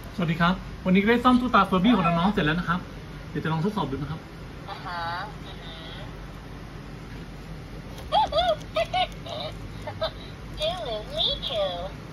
สวัสดีครับวันนี้ได้ซ่อมตู้ตาเฟอร์บี้ของน้องๆเสร็จแล้วนะครับเดี๋ยวจะลองทดสอบดูนะครับอ่าฮะDo me too